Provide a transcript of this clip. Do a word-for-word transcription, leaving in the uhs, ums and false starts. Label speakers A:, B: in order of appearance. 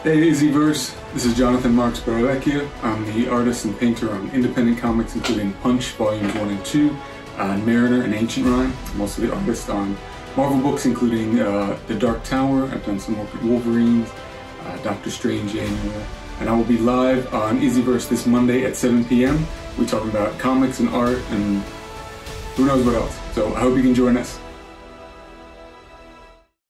A: Hey IzzyVerse, this is John Marks Barravecchia. I'm the artist and painter on independent comics including Punch Volumes one and two, uh, Mariner and Ancient Rhyme. I'm also the artist on Marvel books including uh, The Dark Tower. I've done some work with Wolverine, uh, Doctor Strange Annual, and I will be live on IzzyVerse this Monday at seven p m We're talking about comics and art and who knows what else. So I hope you can join us.